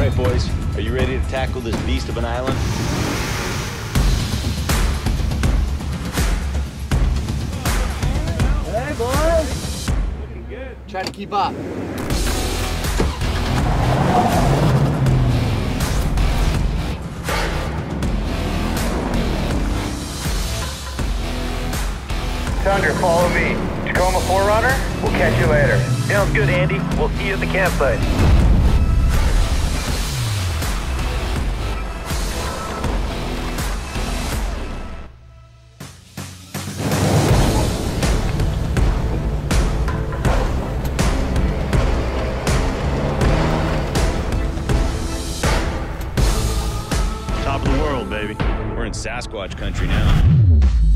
right, boys. Are you ready to tackle this beast of an island? Hey, boys! Looking good. Try to keep up. Thunder, follow me. Tacoma Forerunner, we'll catch you later. Sounds good, Andy. We'll see you at the campsite. Top of the world, baby. We're in Sasquatch country now.